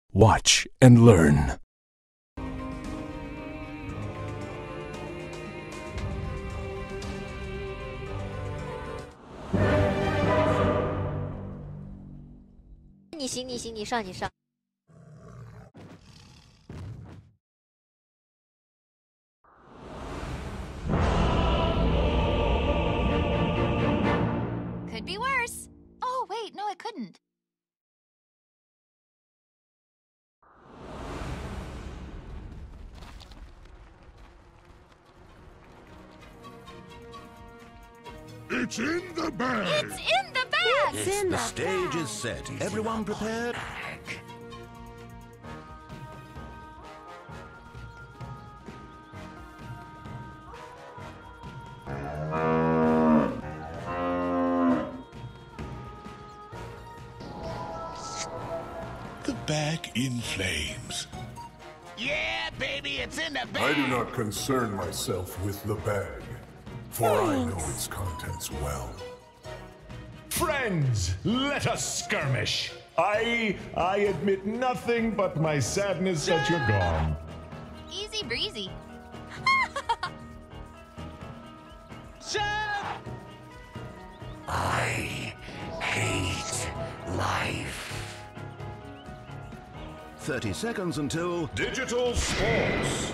Watch and learn. 你行，你行，你上，你上。 Could be worse. Oh, wait, no, it couldn't. It's in the bag! It's in the bag! It's in the stage is set. Everyone prepared? The bag in flames. Yeah, baby, it's in the bag. I do not concern myself with the bag, for I know its contents well. Friends, let us skirmish. I admit nothing but my sadness that you're gone. Easy breezy. I hate life. 30 seconds until Digital sports.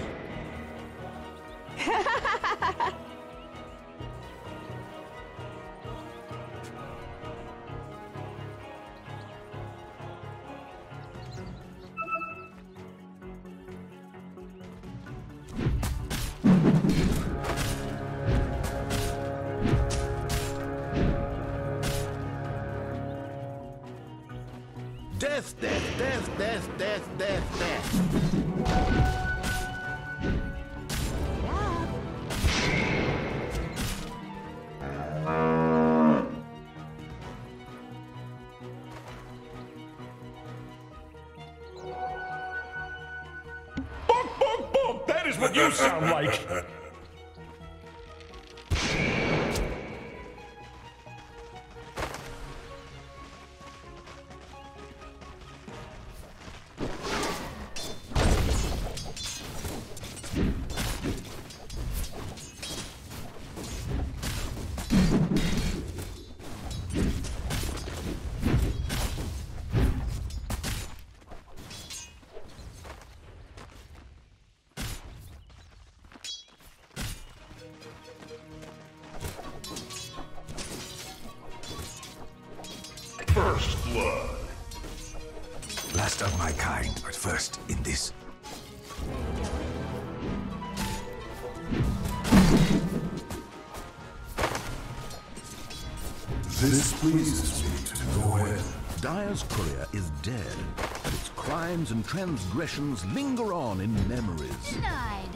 death, death, death, death, death, death, death. Bonk, bonk, bonk! That is what you sound like! First blood. Last of my kind, but first in this. This pleases me to no end. Dyer's courier is dead, but its crimes and transgressions linger on in memories. Denied.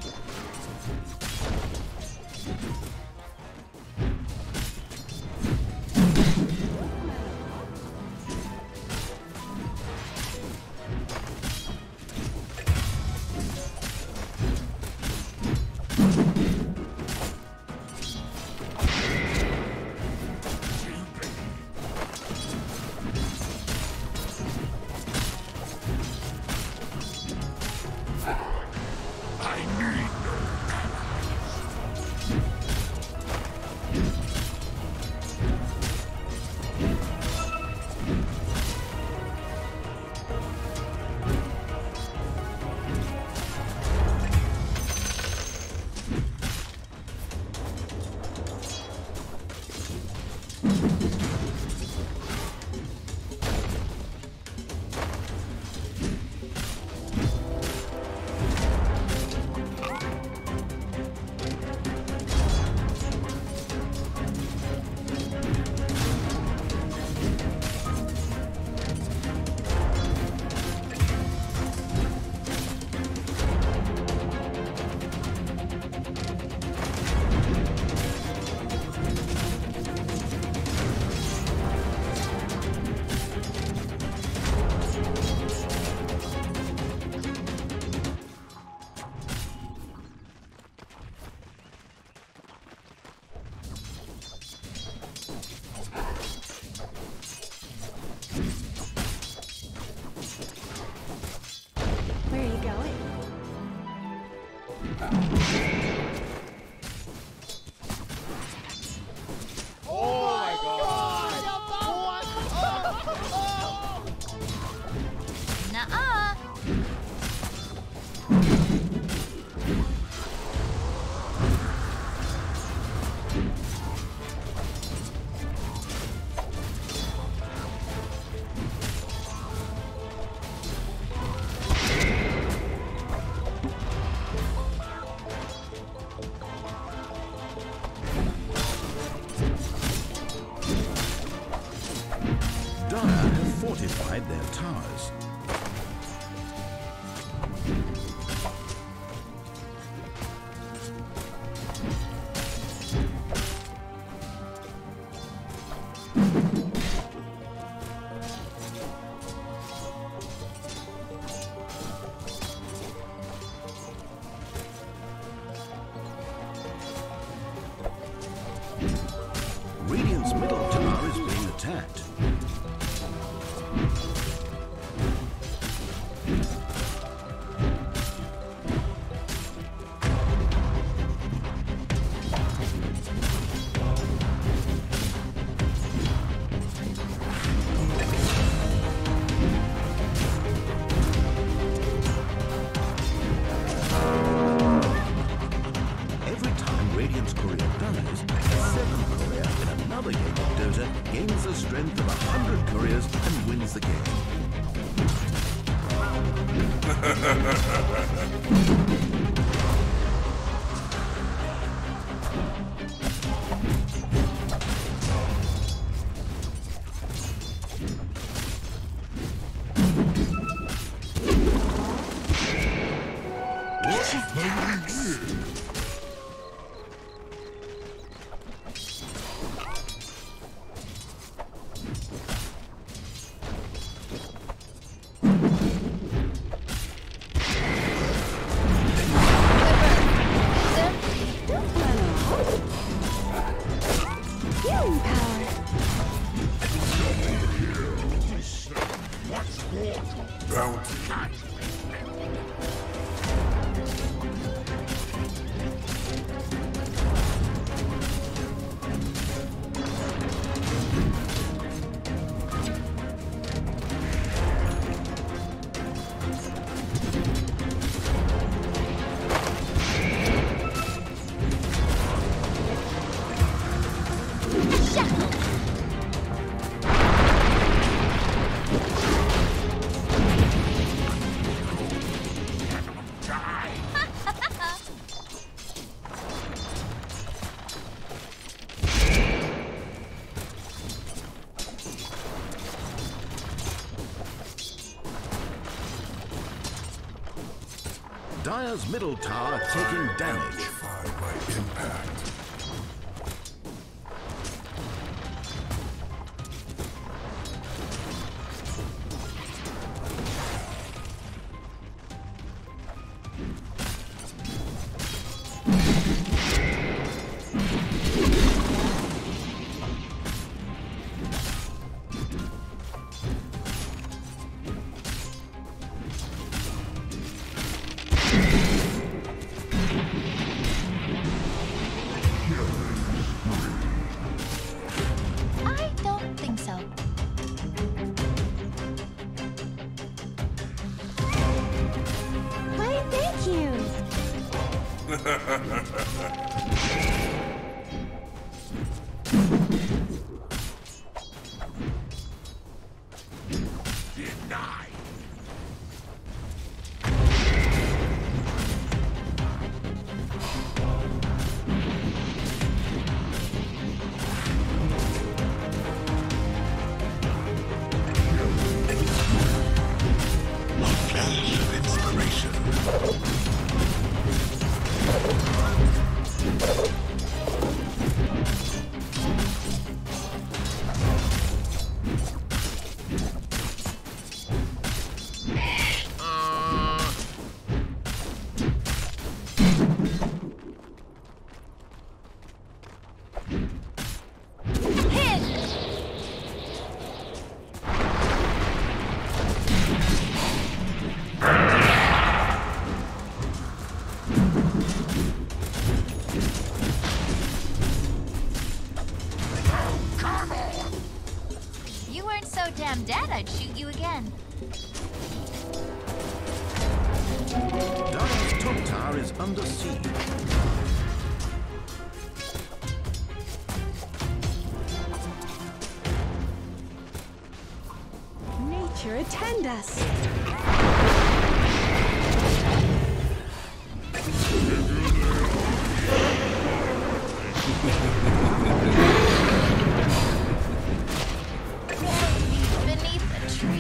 fortified their towers. Radiant's middle tower is being attacked. Every time Radiant's courier dies, 7 courier in another game of Dota gains the strength of 100 couriers and wins the game. Dire's middle tower taking damage. Amplified by impact. I don't think so. Why, thank you. You weren't so damn dead, I'd shoot you again. Dire's top tower is under siege. Nature attend us. Beneath a tree.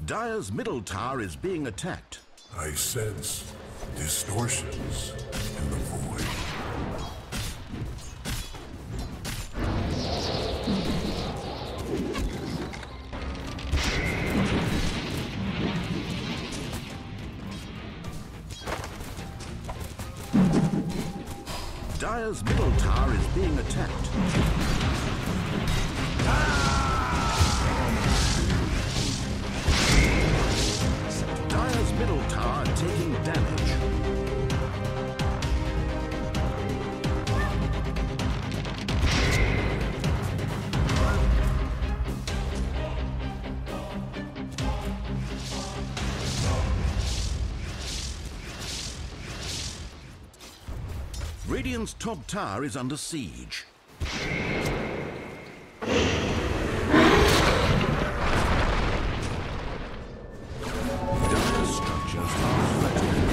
Dire's middle tower is being attacked. I sense distortions in the void. Dire's middle tower is being attacked. Dire's middle tower taking damage. Radiant's top tower is under siege. Dire structures are threatened.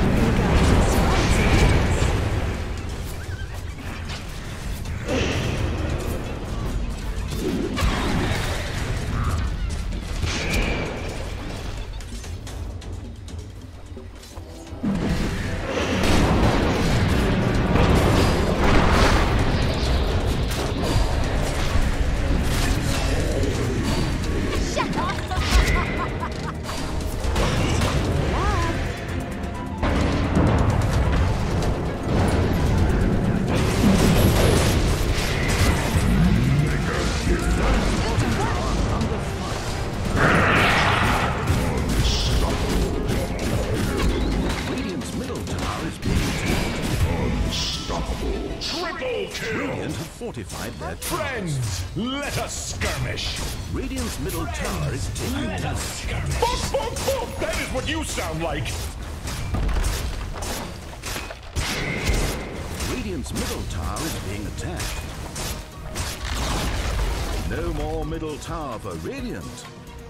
Radiant have fortified their towers. Friends, let us skirmish. Radiant's middle tower is taking damage. Bonk, bonk, bonk! That is what you sound like. Radiant's middle tower is being attacked. No more middle tower for Radiant.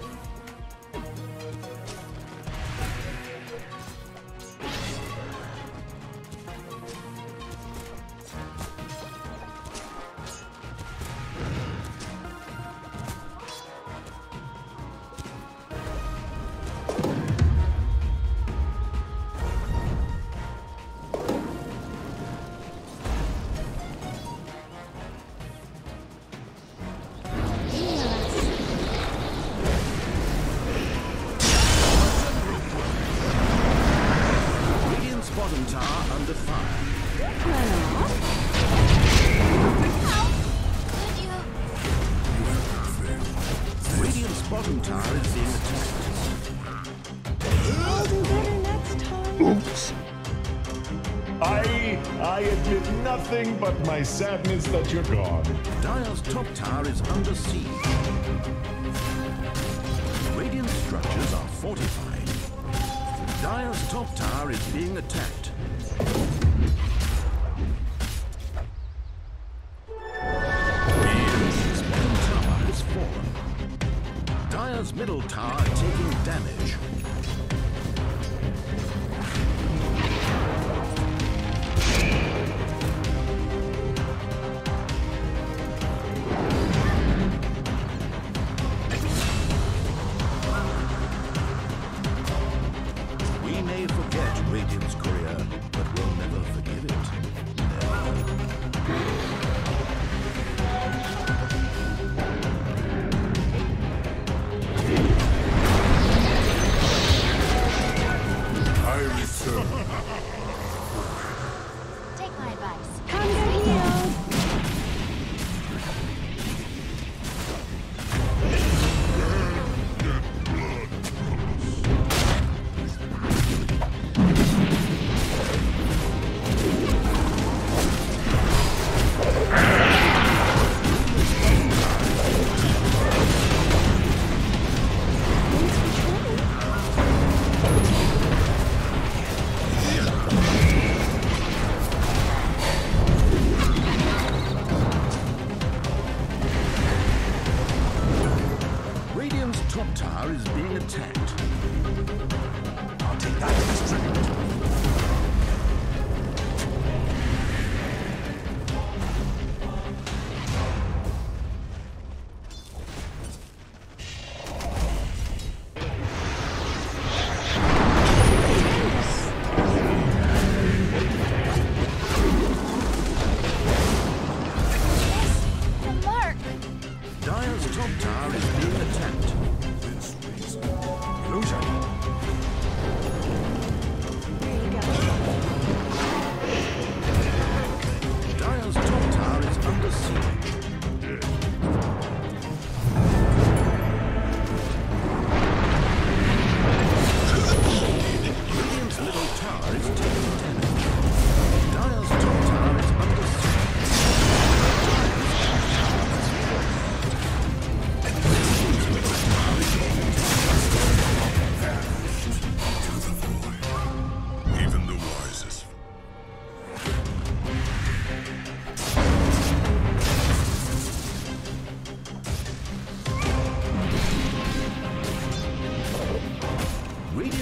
Bottom tower under fire. Radiant's bottom tower is being attacked. I'll do better next time. Oops. I admit nothing but my sadness that you're gone. Dire's top tower is under siege. Radiant structures are fortified. Dire's top tower is being attacked. Radiant's bottom tower has fallen. Dire's middle tower taking damage. We may forget Radiant's career, but we'll never forgive it. I return. Take my advice. Hunger healed.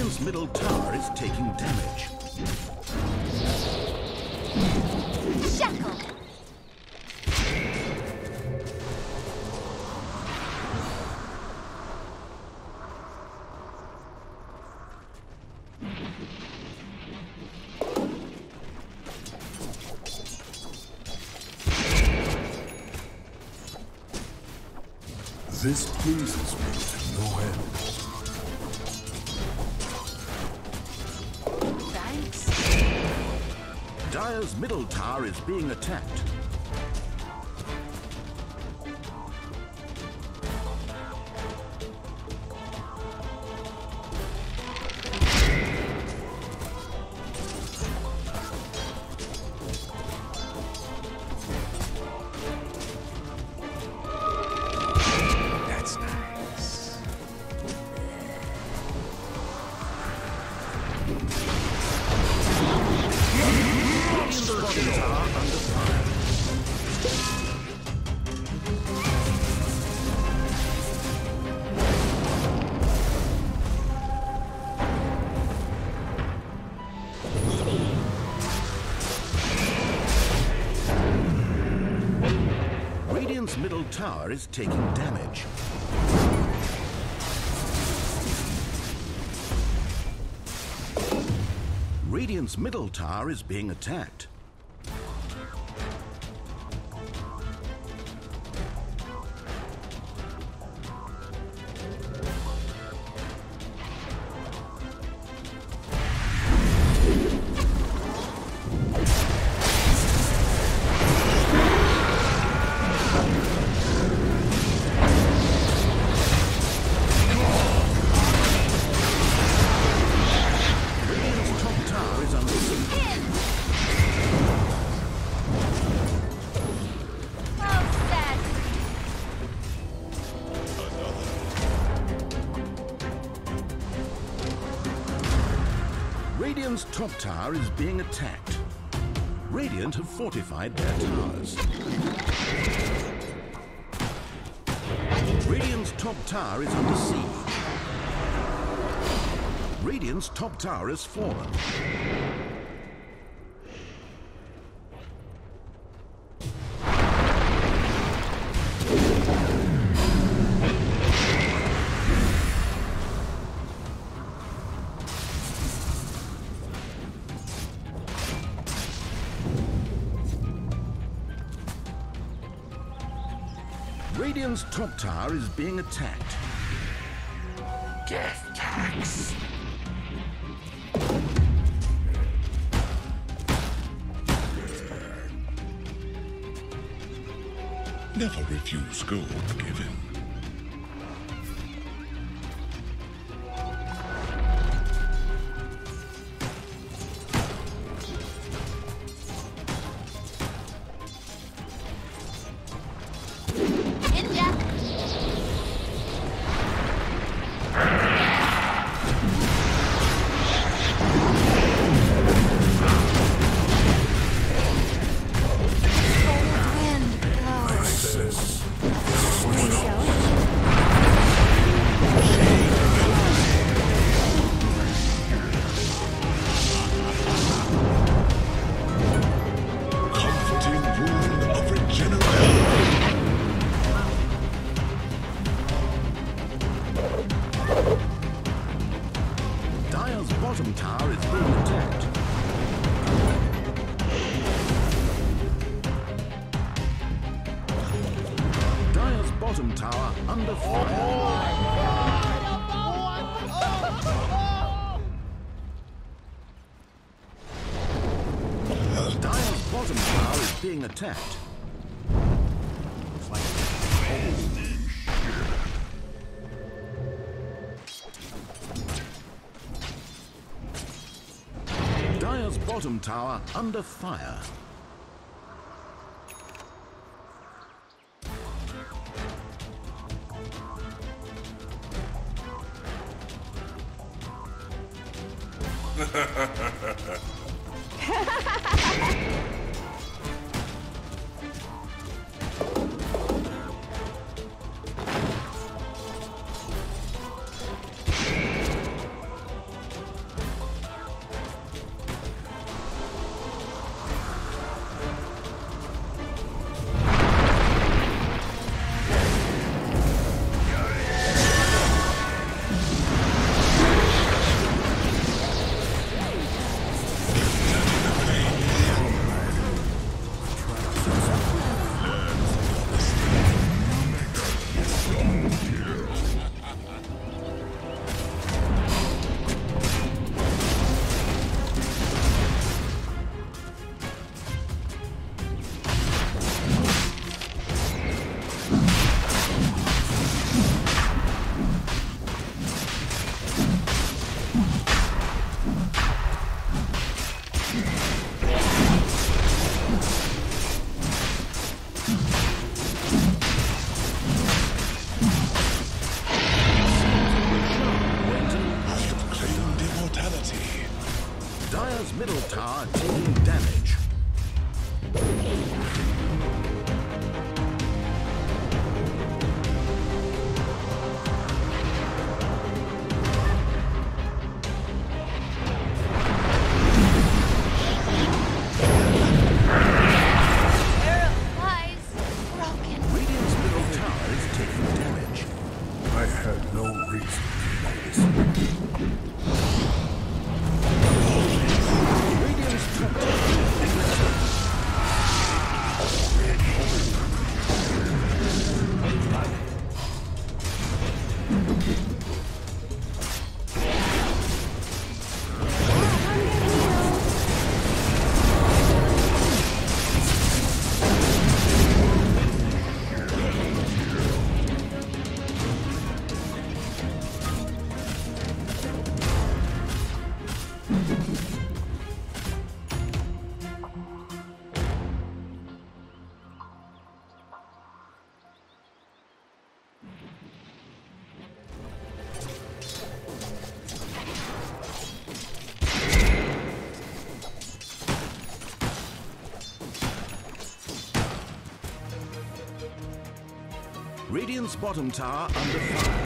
Radiant's middle tower is taking damage. Shackle. This pleases me to no end. Thanks. Dire's middle tower is being attacked. That's nice. Radiant's middle tower is taking damage. Radiant's middle tower is being attacked. Radiant's top tower is under siege. Oh, sad. Radiant's top tower is being attacked. Radiant have fortified their towers. Radiant's top tower is under siege. Radiant's top tower has fallen. Radiant's top tower is being attacked. Death tax. Never refuse gold given. Ninja. Cold wind blows. Access. Comforting wound of regeneration. Dire's bottom tower is being attacked. Dire's bottom tower under fire. Dire's bottom tower is being attacked. Dire's bottom tower under fire. Radiant's middle tower taking damage. Radiant's middle tower is taking damage. I had no reason to notice. Radiant's top tower is being attacked. Radiant's bottom tower under fire.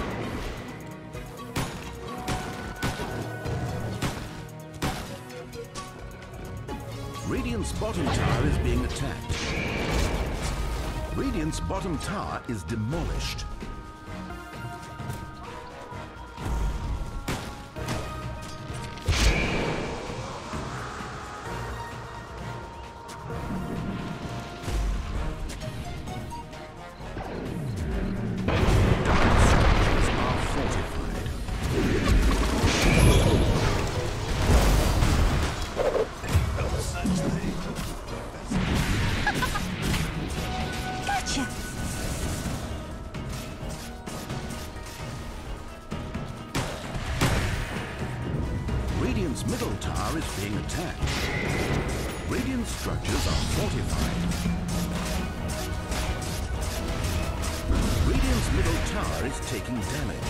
Radiant's bottom tower is being attacked. Radiant's bottom tower is demolished. Radiant's middle tower is being attacked. Radiant structures are fortified. Radiant's middle tower is taking damage.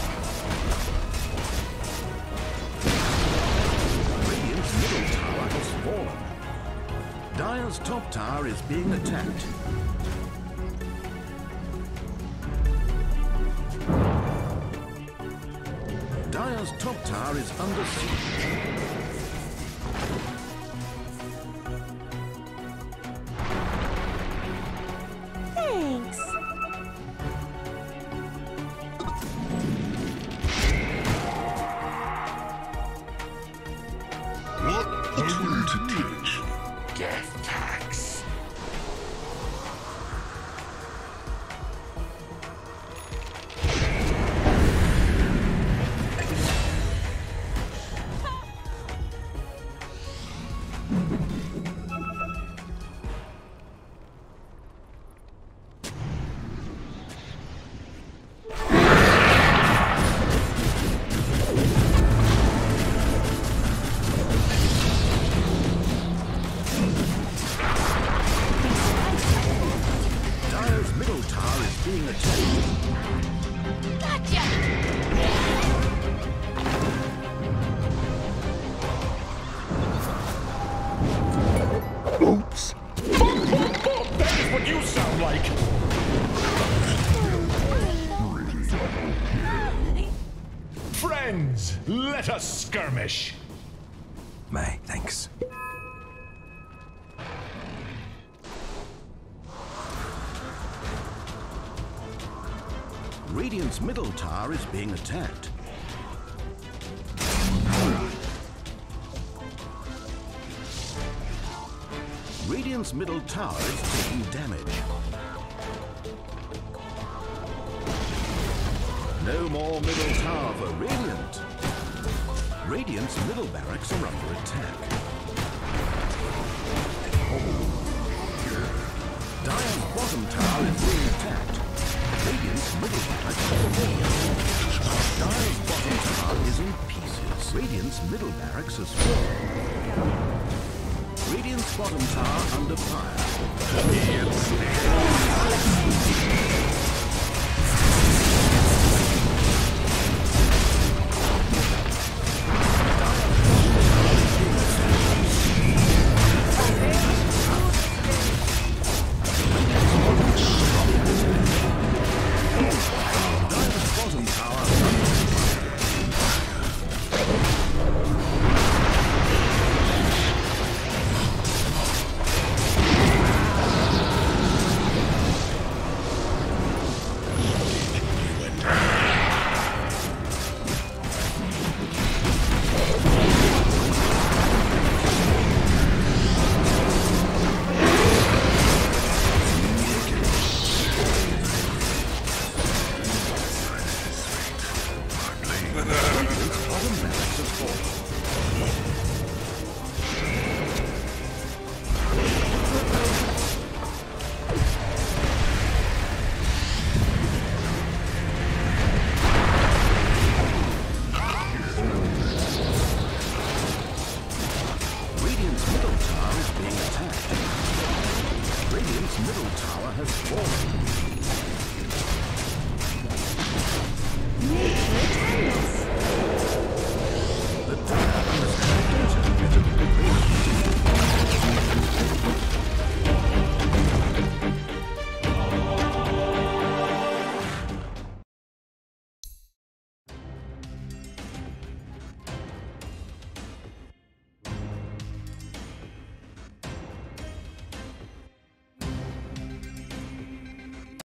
Radiant's middle tower has fallen. Dire's top tower is being attacked. Dire's top tower is under siege. Thanks. What a tool to teach. Death tax. Being attacked. Gotcha! Oops. That is what you sound like. Friends, let us skirmish. May, thanks. Radiant's middle tower is being attacked. Radiant's middle tower is taking damage. No more middle tower for Radiant. Radiant's middle barracks are under attack. Dire's bottom tower is being attacked. Radiant's middle barracks are falling. Dire's bottom tower is in pieces. Radiant's middle barracks has fallen. Radiant's bottom tower under fire.